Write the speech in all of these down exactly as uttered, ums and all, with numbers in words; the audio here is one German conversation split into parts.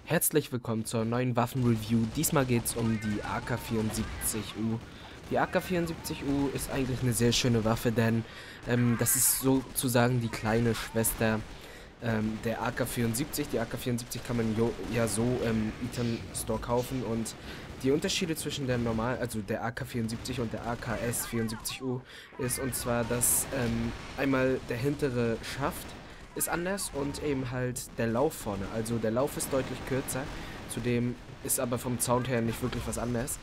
Herzlich willkommen zur neuen Waffenreview. Diesmal geht es um die A K vierundsiebzig U. Die A K vierundsiebzig U ist eigentlich eine sehr schöne Waffe, denn ähm, das ist sozusagen die kleine Schwester ähm, der A K vierundsiebzig. Die A K vierundsiebzig kann man ja so im Item Store kaufen, und die Unterschiede zwischen der normal, also der A K vierundsiebzig und der A K S vierundsiebzig U ist, und zwar, dass ähm, einmal der hintere Schaft ist anders und eben halt der Lauf vorne. Also der Lauf ist deutlich kürzer, zudem ist aber vom Sound her nicht wirklich was anderes.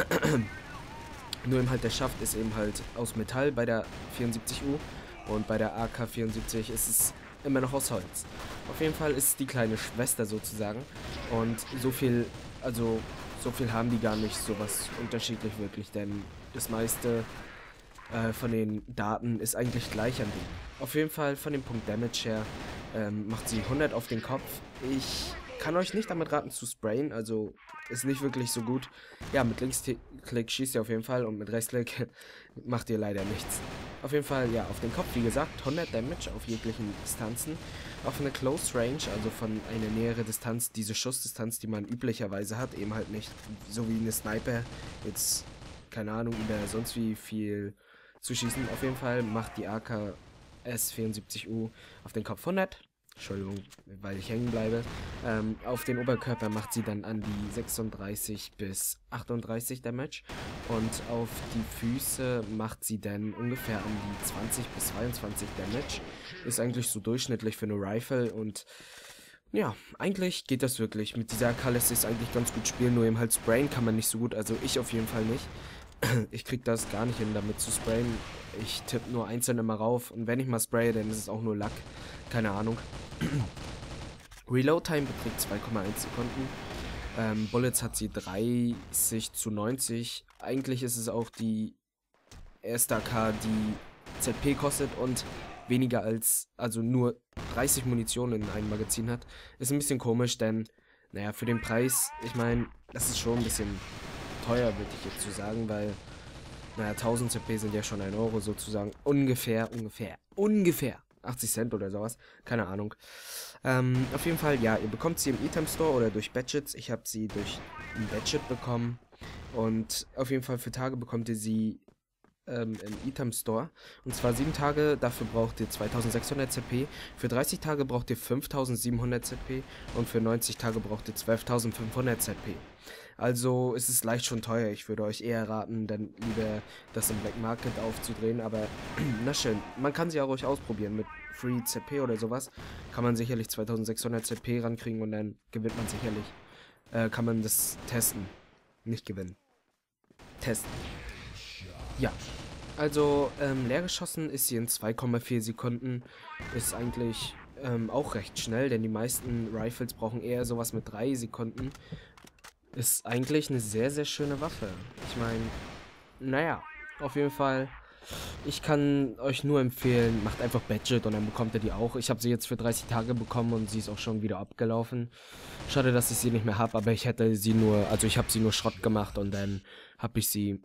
Nur eben halt der Schaft ist eben halt aus Metall bei der vierundsiebzig U, und bei der A K vierundsiebzig ist es immer noch aus Holz. Auf jeden Fall ist es die kleine Schwester sozusagen, und so viel, also so viel haben die gar nicht so was unterschiedlich wirklich, denn das meiste äh, von den Daten ist eigentlich gleich an denen. Auf jeden Fall von dem Punkt Damage her ähm, macht sie hundert auf den Kopf. Ich kann euch nicht damit raten zu sprayen, also ist nicht wirklich so gut. Ja, mit Linksklick schießt ihr auf jeden Fall, und mit Rechtsklick macht ihr leider nichts. Auf jeden Fall, ja, auf den Kopf, wie gesagt, hundert Damage auf jeglichen Distanzen. Auf eine Close Range, also von einer nähere Distanz, diese Schussdistanz, die man üblicherweise hat, eben halt nicht so wie eine Sniper, jetzt, keine Ahnung, über sonst wie viel zu schießen. Auf jeden Fall macht die A K S vierundsiebzig U auf den Kopf hundert. Entschuldigung, weil ich hängen bleibe. Ähm, auf den Oberkörper macht sie dann an die sechsunddreißig bis achtunddreißig Damage. Und auf die Füße macht sie dann ungefähr an die zwanzig bis zweiundzwanzig Damage. Ist eigentlich so durchschnittlich für eine Rifle, und ja, eigentlich geht das wirklich. Mit dieser A K lässt sich eigentlich ganz gut spielen, nur eben halt sprayen kann man nicht so gut, also ich auf jeden Fall nicht. Ich krieg das gar nicht hin, damit zu sprayen. Ich tippe nur einzeln immer rauf, und wenn ich mal spraye, dann ist es auch nur Lack. Keine Ahnung. Reload Time beträgt zwei Komma eins Sekunden. Ähm, Bullets hat sie dreißig zu neunzig. Eigentlich ist es auch die erste A K, die Z P kostet und weniger als, also nur dreißig Munition in einem Magazin hat. Ist ein bisschen komisch, denn, naja, für den Preis, ich meine, das ist schon ein bisschen teuer, würde ich jetzt so sagen, weil, naja, tausend Z P sind ja schon ein Euro sozusagen. Ungefähr, ungefähr, ungefähr achtzig Cent oder sowas. Keine Ahnung. Ähm, auf jeden Fall, ja, ihr bekommt sie im Item Store oder durch Badgets. Ich habe sie durch ein Badget bekommen. Und auf jeden Fall für Tage bekommt ihr sie ähm, im Item Store. Und zwar sieben Tage, dafür braucht ihr zweitausendsechshundert Z P. Für dreißig Tage braucht ihr fünftausendsiebenhundert Z P. Und für neunzig Tage braucht ihr zwölftausendfünfhundert Z P. Also ist es leicht schon teuer. Ich würde euch eher raten, dann lieber das im Black Market aufzudrehen. Aber na schön, man kann sie auch ruhig ausprobieren. Mit Free Z P oder sowas kann man sicherlich zweitausendsechshundert Z P rankriegen, und dann gewinnt man sicherlich. Äh, kann man das testen. Nicht gewinnen. Testen. Ja. Also, ähm, leer geschossen ist sie in zwei Komma vier Sekunden. Ist eigentlich ähm, auch recht schnell, denn die meisten Rifles brauchen eher sowas mit drei Sekunden. Ist eigentlich eine sehr, sehr schöne Waffe. Ich meine, naja, auf jeden Fall, ich kann euch nur empfehlen, macht einfach Badget und dann bekommt ihr die auch. Ich habe sie jetzt für dreißig Tage bekommen, und sie ist auch schon wieder abgelaufen. Schade, dass ich sie nicht mehr habe, aber ich hätte sie nur, also ich habe sie nur Schrott gemacht, und dann habe ich sie,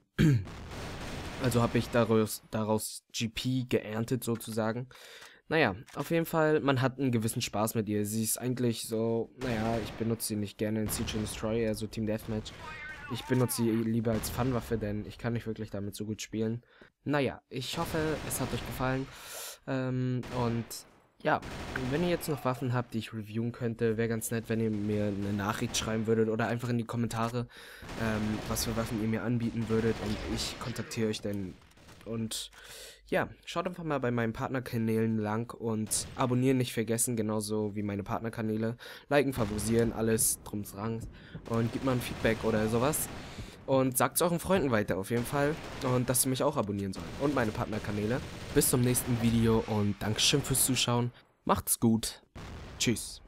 also habe ich daraus, daraus G P geerntet sozusagen. Naja, auf jeden Fall, man hat einen gewissen Spaß mit ihr. Sie ist eigentlich so, naja, ich benutze sie nicht gerne in Siege and Destroy, also Team Deathmatch. Ich benutze sie lieber als Fun-Waffe, denn ich kann nicht wirklich damit so gut spielen. Naja, ich hoffe, es hat euch gefallen. Ähm, und ja, wenn ihr jetzt noch Waffen habt, die ich reviewen könnte, wäre ganz nett, wenn ihr mir eine Nachricht schreiben würdet oder einfach in die Kommentare, ähm, was für Waffen ihr mir anbieten würdet, und ich kontaktiere euch dann. Und ja, schaut einfach mal bei meinen Partnerkanälen lang und abonnieren nicht vergessen, genauso wie meine Partnerkanäle. Liken, favorisieren, alles drums dran, und gebt mal ein Feedback oder sowas. Und sagt es euren Freunden weiter auf jeden Fall, und dass sie mich auch abonnieren sollen und meine Partnerkanäle. Bis zum nächsten Video und Dankeschön fürs Zuschauen. Macht's gut. Tschüss.